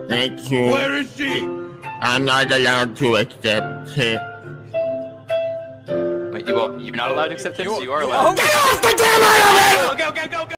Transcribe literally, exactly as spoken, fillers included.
Thank you. Where is she? I'm not allowed to accept it. Wait, you won't, you're not allowed to accept tips? You are allowed. Get off the damn island! Go, go, go, go, go!